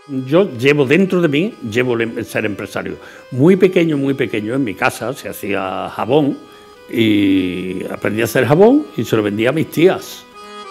Yo llevo dentro de mí, el ser empresario. Muy pequeño, en mi casa se hacía jabón y aprendí a hacer jabón y se lo vendía a mis tías.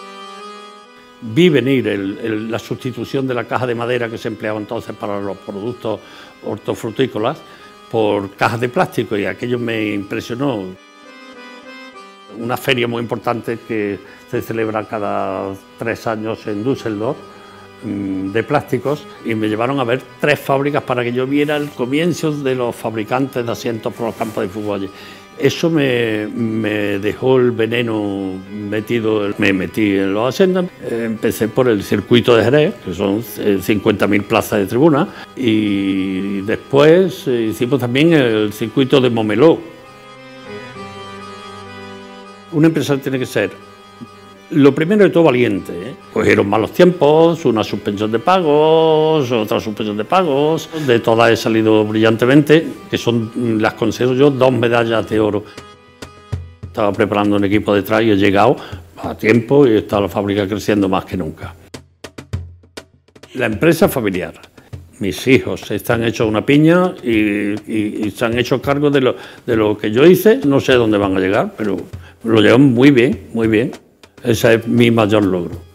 Vi venir la sustitución de la caja de madera que se empleaba entonces para los productos hortofrutícolas por cajas de plástico y aquello me impresionó. Una feria muy importante que se celebra cada 3 años en Düsseldorf, de plásticos, y me llevaron a ver 3 fábricas para que yo viera el comienzo de los fabricantes de asientos por los campos de fútbol allí. Eso me dejó el veneno metido, me metí en los asientos. Empecé por el circuito de Jerez, que son 50.000 plazas de tribuna, y después hicimos también el circuito de Momeló. Un empresario tiene que ser, lo primero de todo, valiente, ¿eh? Cogieron malos tiempos, una suspensión de pagos, otra suspensión de pagos. De todas he salido brillantemente, que son, las considero yo, 2 medallas de oro. Estaba preparando un equipo detrás y he llegado a tiempo y está la fábrica creciendo más que nunca. La empresa familiar. Mis hijos están hechos una piña y se han hecho cargo de lo que yo hice. No sé dónde van a llegar, pero lo llevan muy bien, muy bien. Ese es mi mayor logro.